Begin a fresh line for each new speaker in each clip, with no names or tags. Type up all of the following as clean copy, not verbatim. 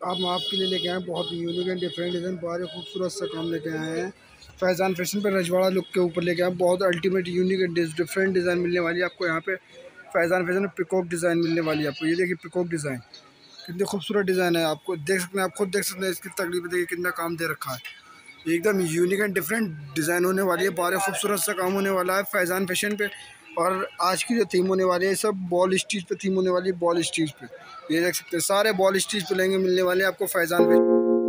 हम आपके लिए लेके आए हैं बहुत यूनिक एंड डिफरेंट डिज़ाइन, बड़े खूबसूरत सा काम लेके आए हैं। फैज़ान फैशन पर रजवाड़ा लुक के ऊपर लेके आए हैं। बहुत ultimate unique and different design मिलने वाली है आपको यहाँ पे। फैज़ान फैशन में पिकॉक डिज़ाइन मिलने वाली है आपको। ये देखिए पिकॉक डिज़ाइन कितनी खूबसूरत डिज़ाइन है, आपको देख सकते हैं, आप खुद देख सकते हैं इसकी तकलीफ देखिए कितना काम दे रखा है। एकदम यूनिक एंड डिफरेंट डिज़ाइन होने वाली है, बड़े खूबसूरत सा काम होने वाला है फैज़ान फैशन पे। और आज की जो थीम होने वाली है सब बॉल स्टिच पे थीम होने वाली है, बॉल स्टिच पे। ये देख सकते हैं सारे बॉल स्टिच पे लहंगे मिलने वाले हैं आपको फैज़ान पे।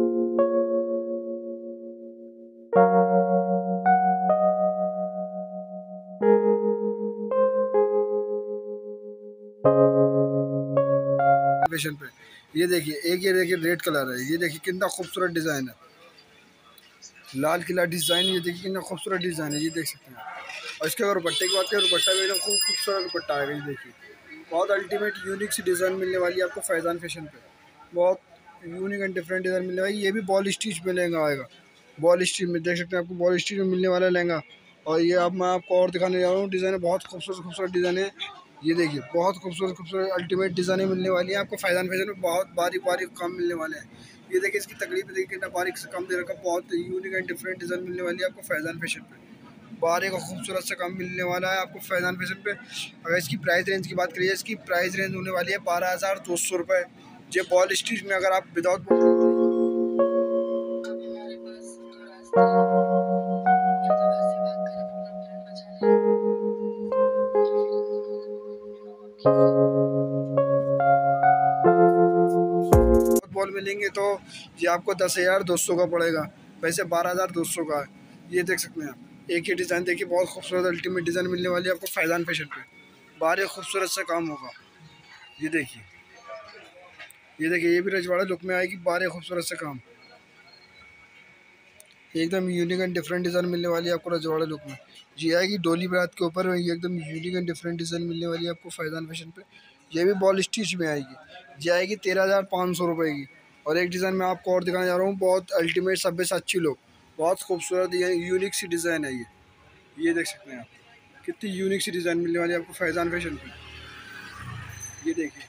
फैशन पे ये देखिए ये देखिए रेड कलर है, ये देखिए कितना खूबसूरत डिज़ाइन है। लाल किला डिज़ाइन, ये देखिए कितना खूबसूरत डिज़ाइन है, ये देख सकते हैं। और इसके अगर दुपट्टे की बात करें, दुपट्टा भी एकदम खूब खूबसूरत दुपट्टा आएगा। ये देखिए बहुत अल्टीमेट यूनिक सी डिज़ाइन मिलने वाली है आपको फैज़ान फैशन पे। बहुत यूनिक एंड डिफरेंट डिज़ाइन मिलने वाली है। ये भी बॉल स्टिच में लहंगा आएगा, बॉल स्टिच में देख सकते हैं, आपको बॉल स्टिच में मिलने वाला है लहंगा। और ये अब मैं आपको और दिखाने जा रहा हूँ डिज़ाइन, बहुत खूबसूरत खूबसूरत डिज़ाइन है। ये देखिए बहुत खूबसूरत खूबसूरत अल्टीमेट डिज़ाइनें मिलने वाली है आपको फैज़ान फैशन में। बहुत बारीक बारीक काम मिलने वाले हैं। ये देखिए इसकी तकलीफ देखिए कितना बारीक से काम दे रखा है। बहुत यूनिक एंड डिफरेंट डिज़ाइन मिलने वाली है आपको फैज़ान फैशन पे। बारीक और खूबसूरत सा काम मिलने वाला है आपको फैज़ान फैशन पे। अगर इसकी प्राइस रेंज की बात करिए, इसकी प्राइस रेंज होने वाली है 12,200 रुपये। ये बॉल स्टिच में अगर आप विदाउट बॉल में लेंगे तो ये आपको 10,200 का पड़ेगा, वैसे 12,200 का है। ये देख सकते हैं आप, एक ही डिज़ाइन देखिए बहुत खूबसूरत अल्टीमेट डिज़ाइन मिलने वाली है आपको फैज़ान फैशन पे। बारीक खूबसूरत सा काम होगा। ये देखिए ये भी रजवाड़ा लुक में आएगी, बारीक खूबसूरत सा काम, एकदम यूनिक एंड डिफरेंट डिज़ाइन मिलने वाली है आपको रजवाड़ा लुक में। ये आएगी डोली बारात के ऊपर, ये एकदम यूनिक एंड डिफरेंट डिज़ाइन मिलने वाली है आपको फैज़ान फैशन पे। ये भी बॉल स्टिच में आएगी, ये आएगी 13,500 रुपये की। और एक डिज़ाइन मैं आपको और दिखाने जा रहा हूँ, बहुत अल्टीमेट सब्यसाची लुक, बहुत खूबसूरत यूनिक सी डिज़ाइन है ये देख सकते हैं आप, कितनी यूनिक सी डिज़ाइन मिलने वाली है आपको फैज़ान फैशन पे। ये देखिए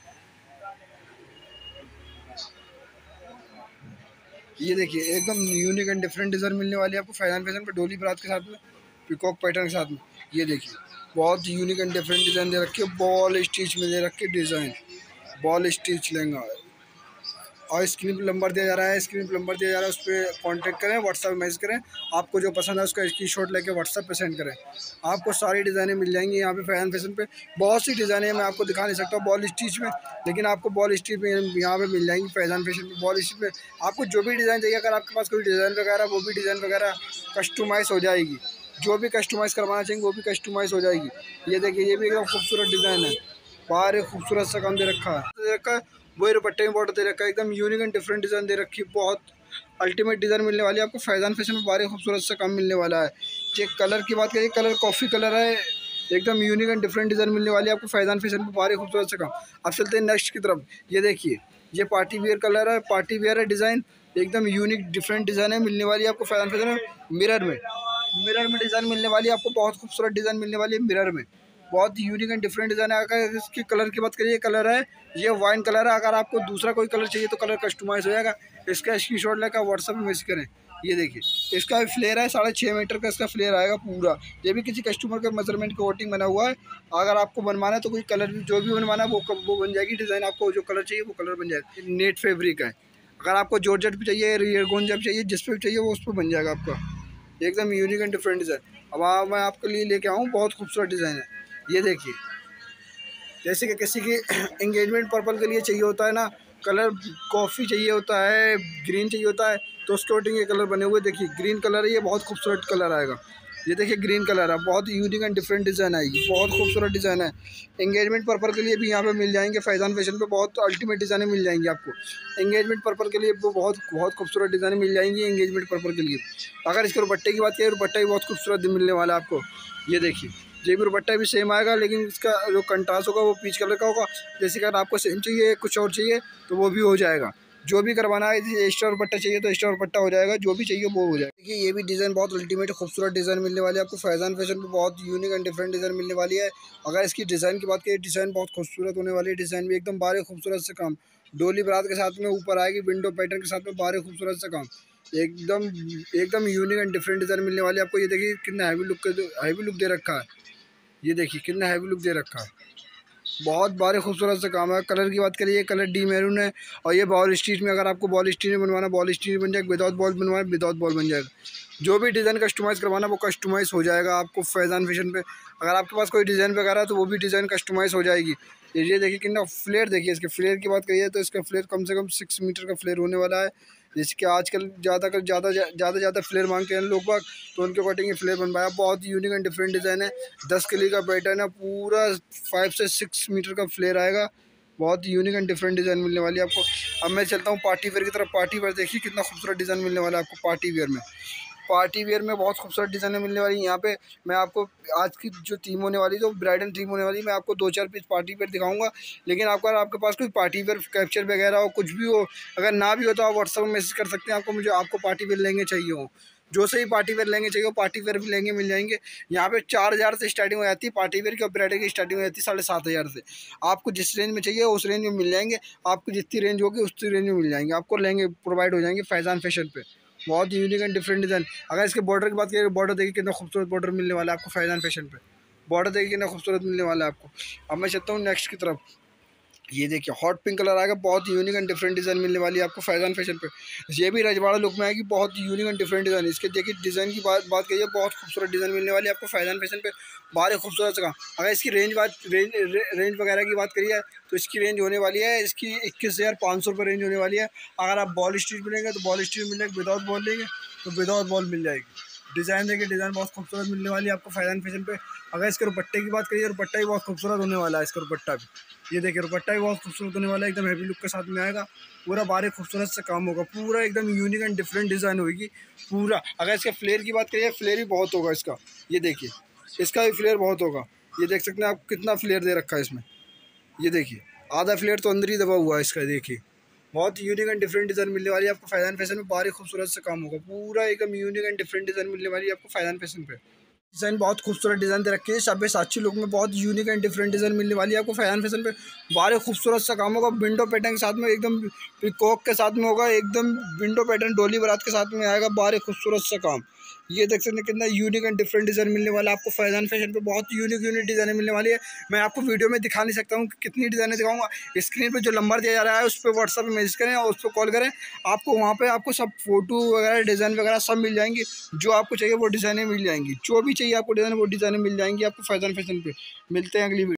एकदम यूनिक एंड डिफरेंट डिज़ाइन मिलने वाली है आपको फैज़ान फैशन पे, डोली बारात के साथ में, पिकॉक पैटर्न के साथ में। ये देखिए बहुत यूनिक एंड डिफरेंट डिज़ाइन दे रखी है, बॉल स्टिच में दे रखी है डिज़ाइन, बॉल स्टिच लहंगा। और स्क्रीन पर नंबर दिया जा रहा है, स्क्रीन पर नंबर दिया जा रहा है, उस पर कॉन्टैक्ट करें, व्हाट्सएप मैसेज करें। आपको जो पसंद है उसका स्क्रीनशॉट लेके व्हाट्सएप पे सेंड करें। आपको सारी डिज़ाइनें मिल जाएंगी यहाँ पे फैज़ान फैशन पे। बहुत सी डिज़ाइनें मैं आपको दिखा नहीं सकता बॉल स्टिच में, लेकिन आपको बॉल स्टिच में यहाँ पे मिल जाएंगी फैज़ान फैशन पे। बॉल स्टिच में आपको जो भी डिज़ाइन चाहिए, अगर आपके पास कोई डिज़ाइन वगैरह, वो भी डिज़ाइन वगैरह कस्टमाइज़ हो जाएगी। जो भी कस्टमाइज़ करवाना चाहेंगे वो भी कस्टमाइज़ हो जाएगी। ये देखिए ये भी एकदम खूबसूरत डिज़ाइन है, बाहर खूबसूरत सा काम दे रखा है, वही दुपट्टे में बॉर्डर दे रखा है, एकदम यूनिक एंड डिफरेंट डिज़ाइन दे रखी है। बहुत अल्टीमेट डिज़ाइन मिलने वाली है आपको फैज़ान फैशन में, बारीक खूबसूरत सा काम मिलने वाला है। ये कलर की बात करिए, कलर कॉफ़ी कलर है, एकदम यूनिक एंड डिफरेंट डिज़ाइन मिलने वाली है आपको फैज़ान फैशन में, बारीक खूबसूरत सा काम। अब चलते हैं नेक्स्ट की तरफ। ये देखिए ये पार्टी वियर कलर है, पार्टी वियर है डिज़ाइन, एकदम यूनिक डिफरेंट डिज़ाइन है मिलने वाली है आपको फैज़ान फैशन में। मिरर में डिज़ाइन मिलने वाली है आपको, बहुत खूबसूरत डिज़ाइन मिलने वाली है मिरर में, बहुत यूनिक एंड डिफरेंट डिज़ाइन है। अगर इसकी कलर की बात करिए, कलर है ये वाइन कलर है। अगर आपको दूसरा कोई कलर चाहिए तो कलर कस्टमाइज़ हो जाएगा। इसका स्क्रीनशॉट लेकर व्हाट्सएप में मैसेज करें। ये देखिए इसका भी फ्लेयर है, 6.5 मीटर का इसका फ्लेयर आएगा पूरा। ये भी किसी कस्टमर के मेजरमेंट के अकॉर्डिंग बना हुआ है। अगर आपको बनवाना है तो कोई कलर भी, जो भी बनवाना है वो बन जाएगी डिज़ाइन, आपको जो कलर चाहिए वो कलर बन जाएगा। नेट फैब्रिक है, अगर आपको जॉर्जेट भी चाहिए, रेगोंजा भी चाहिए, जिस पे भी चाहिए वो उस पर बन जाएगा आपका, एकदम यूनिक एंड डिफरेंट डिज़ाइन। अब मैं आपके लिए लेके आऊँ, बहुत खूबसूरत डिज़ाइन है। ये देखिए जैसे कि किसी की एंगेजमेंट पर्पल के लिए चाहिए होता है ना, कलर कॉफ़ी चाहिए होता है, ग्रीन चाहिए होता है, तो उसके अकॉर्डिंग ये कलर बने हुए। देखिए ग्रीन कलर है, ये बहुत खूबसूरत कलर आएगा। ये देखिए ग्रीन कलर है, बहुत यूनिक एंड डिफरेंट डिज़ाइन आएगी, बहुत खूबसूरत डिज़ाइन है। एंगेजमेंट पर्पल के लिए भी यहाँ पे मिल जाएंगे फैज़ान फैशन पे, बहुत अल्टीमेट डिज़ाइनें मिल जाएंगी आपको एंगेजमेंट पर्पल के लिए। वो बहुत बहुत खूबसूरत डिज़ाइनें मिल जाएंगी एंगेजमेंट पर्पल के लिए। अगर इसके दुपट्टे की बात करें, दुपट्टा भी बहुत खूबसूरत मिलने वाला है आपको। ये देखिए ये भी दुपट्टा भी सेम आएगा, लेकिन इसका जो कंट्रास्ट होगा वो पीच कलर का होगा। जैसे कि अगर आपको सेम चाहिए, कुछ और चाहिए तो वो भी हो जाएगा। जो भी करवाना है, एक्स्ट्रा दुपट्टा चाहिए तो एक्स्ट्रा दुपट्टा हो जाएगा, जो भी चाहिए वो हो जाएगा। देखिए ये भी डिज़ाइन बहुत अल्टीमेट खूबसूरत डिज़ाइन मिलने वाली है आपको फैज़ान फैशन पे, बहुत यूनिक एंड डिफरेंट डिज़ाइन मिलने वाली है। अगर इसकी डिज़ाइन की बात करें, डिज़ाइन बहुत खूबसूरत होने वाली है, डिज़ाइन भी एकदम बारीक खूबसूरत से काम, डोली बारात के साथ में ऊपर आएगी विंडो पैटर्न के साथ में, बाहर खूबसूरत सा काम, एकदम एकदम यूनिक एंड डिफरेंट डिज़ाइन मिलने वाली है आपको। ये देखिए कितना हैवी लुक दे रखा है, ये देखिए कितना हैवी लुक दे रखा है, बहुत बारे खूबसूरत सा काम है। कलर की बात करिए, कलर डी मैरून है और ये बॉल स्टिच में, अगर आपको बॉल स्टिच में बनवाना बॉल स्टिच बन जाएगा, विदाउट बॉल बनवाना विदाउट बॉल बन जाएगा। जो भी डिज़ाइन कस्टमाइज़ करवाना वो कस्टमाइज़ हो जाएगा आपको फैज़ान फैशन पे। अगर आपके पास कोई डिज़ाइन वगैरह है तो वो भी डिज़ाइन कस्टमाइज़ हो जाएगी। ये देखिए कितना फ्लेयर, देखिए इसके फ्लेयर की बात करिए तो इसका फ्लेयर कम से कम 6 मीटर का फ्लेयर होने वाला है। जिसके आजकल ज़्यादा फ्लेयर मांगते हैं लोग बाग, तो उनके अकॉर्डिंग ये फ्लेयर बनवाया। बहुत यूनिक एंड डिफरेंट डिज़ाइन है, 10 कली का पैटर्न है, पूरा 5 से 6 मीटर का फ्लेयर आएगा। बहुत यूनिक एंड डिफरेंट डिज़ाइन मिलने वाली है आपको। अब मैं चलता हूँ पार्टी वेयर की तरफ। पार्टी वेयर देखिए कितना खूबसूरत डिज़ाइन मिलने वाला है आपको पार्टी वेयर में। पार्टी वेयर में बहुत खूबसूरत डिज़ाइनें मिलने वाली है। यहाँ पे मैं आपको आज की जो थीम होने वाली है, जो ब्राइडल थीम होने वाली है, मैं आपको 2-4 पीस पार्टी वेयर दिखाऊंगा। लेकिन आपके पास कोई पार्टी वेयर कैप्चर वगैरह हो, कुछ भी हो, अगर ना भी हो तो आप व्हाट्सएप में मैसेज कर सकते हैं आपको पार्टी वेयर लेंगे चाहिए हो। जो सही पार्टी वेयर लेंगे चाहिए, पार्टी वेयर भी लेंगे मिल जाएंगे। यहाँ पे 4,000 से स्टार्टिंग हो जाती है पार्टी वेयर की, और ब्राइडल की स्टार्टिंग हो जाती है 7,500 से। आपको जिस रेंज में चाहिए उस रेंज में मिल जाएंगे। आपको जितनी रेंज होगी उतनी रेंज में मिल जाएंगे, आपको लहंगे प्रोवाइड हो जाएंगे फैज़ान फैशन पे। बहुत यूनिक एंड डिफरेंट डिज़ाइन। अगर इसके बॉर्डर की बात करें, बॉर्डर देखिए कितना खूबसूरत बॉर्डर मिलने वाला है आपको फैज़ान फैशन पे। बॉर्डर देखिए कितना खूबसूरत मिलने वाला है आपको। अब मैं चलता हूँ नेक्स्ट की तरफ। ये देखिए हॉट पिंक कलर आएगा, बहुत यूनिक एंड डिफरेंट डिज़ाइन मिलने वाली है आपको फैज़ान फैशन पे। ये भी रजवाड़ा लुक में आएगी, बहुत यूनिक एंड डिफरेंट डिज़ाइन। इसके देखिए डिज़ाइन की बात करिए, बहुत खूबसूरत डिज़ाइन मिलने वाली है आपको फैज़ान फैशन पे, बाहर खूबसूरत सा। अगर इसकी रेंज वगैरह की बात करिए तो इसकी रेंज होने वाली है, इसकी 21,500 रुपये रेंज होने वाली है। अगर आप बॉल स्टिच में लेंगे तो बॉल स्टिच मिल जाएगी, विदाउट बॉल लेंगे तो विदाउट बॉल मिल जाएगी। डिज़ाइन देखिए, डिज़ाइन बहुत खूबसूरत मिलने वाली है आपको फैज़ान फैशन पे। अगर इसके दुपट्टे की बात करिए, दुपट्टा भी बहुत खूबसूरत होने वाला है इसका दुपट्टा भी। ये देखिए दुपट्टा भी बहुत खूबसूरत होने वाला है, एकदम हैवी लुक के साथ में आएगा। पूरा बारीक खूबसूरत से काम होगा, पूरा एकदम यूनिक एंड डिफरेंट डिज़ाइन होगी पूरा। अगर इसके फ्लेयर की बात करिए, फ्लेयर भी बहुत होगा इसका। ये देखिए इसका भी फ्लेयर बहुत होगा, ये देख सकते हैं आप कितना फ्लेयर दे रखा है इसमें। ये देखिए आधा फ्लेयर तो अंदर ही दबा हुआ है इसका। देखिए बहुत यूनिक एंड डिफरेंट डिज़ाइन मिलने वाली है आपको फैज़ान फैशन में, बारीक खूबसूरत से काम होगा, पूरा एकदम यूनिक एंड डिफरेंट डिज़ाइन मिलने वाली है आपको फैज़ान फैशन पे। डिज़ाइन बहुत खूबसूरत डिज़ाइन दे रखी है, सब्यसाची लुक में बहुत यूनिक एंड डिफरेंट डिज़ाइन मिलने वाली है आपको फैज़ान फैशन पे। बारीक खूबसूरत सा काम होगा, विंडो पैटर्न के साथ में, एकदम पिकॉक के साथ में होगा, एकदम विंडो पैटर्न डोली बारात के साथ में आएगा, बारीक खूबसूरत सा काम। ये देख सकते हैं कितना यूनिक एंड डिफरेंट डिज़ाइन मिलने वाला है आपको फैज़ान फैशन पे। बहुत यूनिक डिज़ाइन मिलने वाली है। मैं आपको वीडियो में दिखा नहीं सकता हूँ कि कितनी डिज़ाइनें दिखाऊंगा। स्क्रीन पे जो नंबर दिया जा रहा है उस पर व्हाट्सएप में मैसेज करें और उस पर कॉल करें, आपको वहाँ पे आपको सब फोटो वगैरह डिज़ाइन वगैरह सब मिल जाएंगी। जो आपको चाहिए वो डिज़ाइनें मिल जाएंगी, जो भी चाहिए आपको डिज़ाइन वो डिज़ाइनें मिल जाएंगी आपको फैज़ान फैशन पे। मिलते हैं अगली वीडियो।